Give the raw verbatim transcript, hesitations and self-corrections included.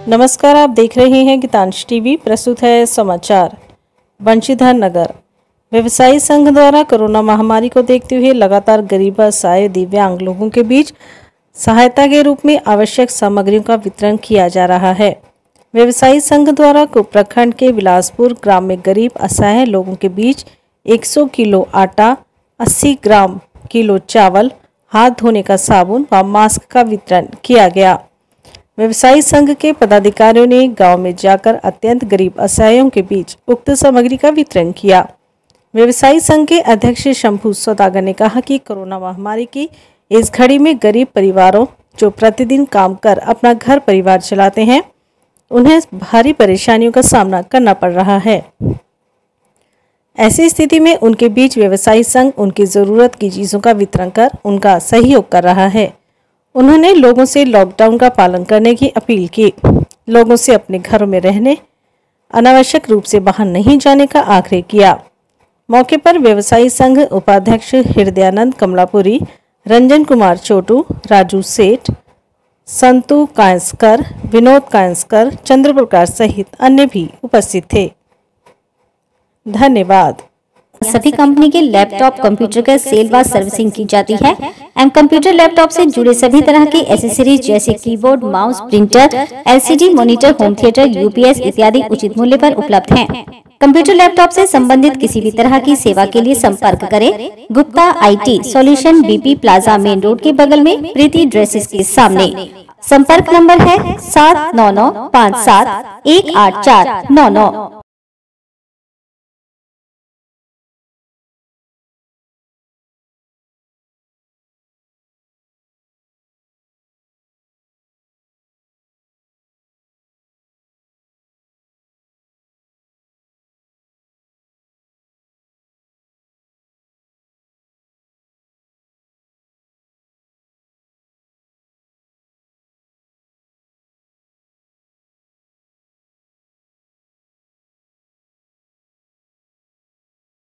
नमस्कार, आप देख रहे हैं गीतांश टीवी। प्रस्तुत है समाचार। बंशीधर नगर व्यवसायी संघ द्वारा कोरोना महामारी को देखते हुए लगातार गरीब असहाय दिव्यांग लोगों के बीच सहायता के रूप में आवश्यक सामग्रियों का वितरण किया जा रहा है। व्यवसायी संघ द्वारा प्रखंड के बिलासपुर ग्राम में गरीब असहाय लोगों के बीच सौ किलो आटा, अस्सी ग्राम किलो चावल, हाथ धोने का साबुन व मास्क का वितरण किया गया। व्यवसायी संघ के पदाधिकारियों ने गांव में जाकर अत्यंत गरीब असहायों के बीच उक्त सामग्री का वितरण किया। व्यवसायी संघ के अध्यक्ष शंभू सौदागर ने कहा कि कोरोना महामारी की इस घड़ी में गरीब परिवारों जो प्रतिदिन काम कर अपना घर परिवार चलाते हैं, उन्हें भारी परेशानियों का सामना करना पड़ रहा है। ऐसी स्थिति में उनके बीच व्यवसायी संघ उनकी जरूरत की चीजों का वितरण कर उनका सहयोग कर रहा है। उन्होंने लोगों से लॉकडाउन का पालन करने की अपील की। लोगों से अपने घरों में रहने, अनावश्यक रूप से बाहर नहीं जाने का आग्रह किया। मौके पर व्यवसायी संघ उपाध्यक्ष हृदयानंद कमलापुरी, रंजन कुमार चोटू, राजू सेठ, संतु कांसकर, विनोद कांसकर, चंद्रप्रकाश सहित अन्य भी उपस्थित थे। धन्यवाद। सभी कंपनी के लैपटॉप कंप्यूटर का सेल व सर्विसिंग की जाती है एवं कंप्यूटर लैपटॉप से जुड़े सभी तरह की एसेसरीज जैसे keyboard, mouse, printer, LCD, monitor, home theatre, UPS इत्यादि उचित मूल्य पर उपलब्ध हैं। कंप्यूटर लैपटॉप से संबंधित किसी भी तरह की सेवा के लिए संपर्क करें Gupta IT solution, BP plaza, main road के बगल में, प्रीति ड्रेसेस के सामने। संपर्क नंबर है सात नौ नौ पाँच सात एक आठ चार नौ नौ।